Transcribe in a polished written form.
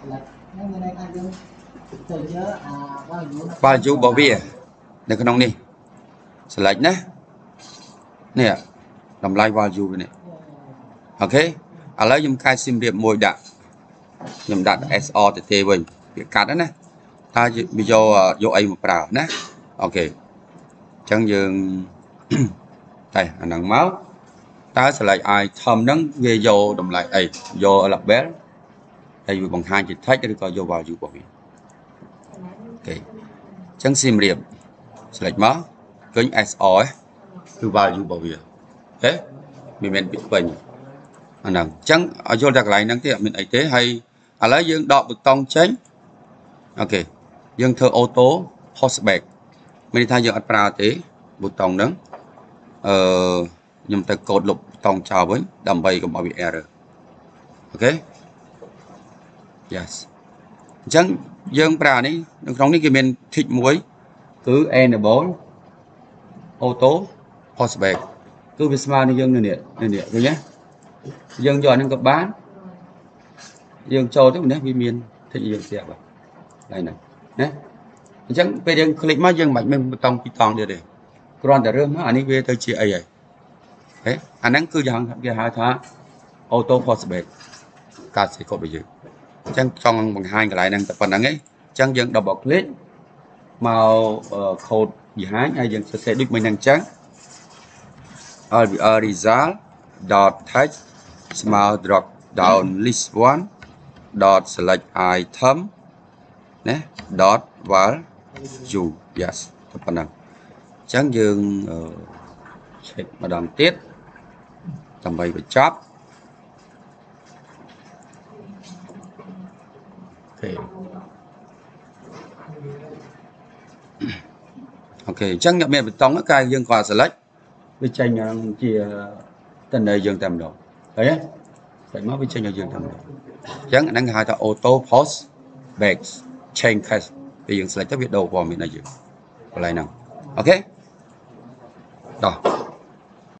value របស់វានៅក្នុងនេះ select ណានេះតម្លៃ value វានេះអូខេឥឡូវខ្ញុំកែសៀមរាបមួយដាក់ខ្ញុំដាក់ SR ទៅទេវិញវាកាត់ណាតើវាយកអីមកប្រើណាអូខេអញ្ចឹងយើងតែអាហ្នឹងមកតើ select item ហ្នឹងវាយកតម្លៃអីយក label ហើយវាបង្ហាញជា text ឬក៏យក value របស់វាអូខេអញ្ចឹងសៀមរាប select មកឃើញ SR គឺ value របស់វាអូខេមិនមែនពាក្យពេញអាហ្នឹងអញ្ចឹងឲ្យយល់តែកន្លែងហ្នឹងទេអត់មានអីទេហើយឥឡូវយើងដកប៊ូតុងចេញអូខេយើងធ្វើ auto post back មានន័យថាយើងអត់ប្រើទេប៊ូតុងហ្នឹងខ្ញុំទៅកូដលុបប៊ូតុងចោលវិញដើម្បីកុំឲ្យវា error អូខេ yes អញ្ចឹងយើងប្រើនេះនៅក្នុងនេះគេមាន tick មួយគឺ enable auto post back គឺវាស្មើនឹងយើងនេះឃើញទេយើងយកអាហ្នឹងក៏បានយើងចូលទៅនេះវាមាន tick យើងស្រាប់ហើយហ្នឹងណាអញ្ចឹងពេលយើង click មកយើងមិនបាច់មានប៊ូតុងពីរតង់ទៀតទេគ្រាន់តែរើសមកអានេះវាទៅជាអីហើយអាហ្នឹងគឺយ៉ាងគេហៅថា auto post back ការសេកូដរបស់យើងអញ្ចឹងចង់បង្ហាញកន្លែងហ្នឹងតែប៉ុណ្្នឹងឯងអញ្ចឹងយើង double click មក code behind ហើយយើងសរសេរដូចមិញហ្នឹងអញ្ចឹង LVR result dot text ស្មើ drop down list 1 dot select item ណា dot value yes តែប៉ុណ្្នឹងអញ្ចឹងយើង check ម្ដងទៀតដើម្បីបញ្ចប់អូខេអញ្ចឹងអ្នកមានប៊ូតុងកាយយើងគាត់ select វាចេញជាតន័យយើងតែម្ដងឃើញទេតែមកវាចេញឲ្យយើងតែម្ដងអញ្ចឹងអាហ្នឹងគេហៅថា auto post back change cache ពេលយើង select ទៅវាដូរព័ត៌មានឲ្យយើងកន្លែងហ្នឹងអូខេតោះ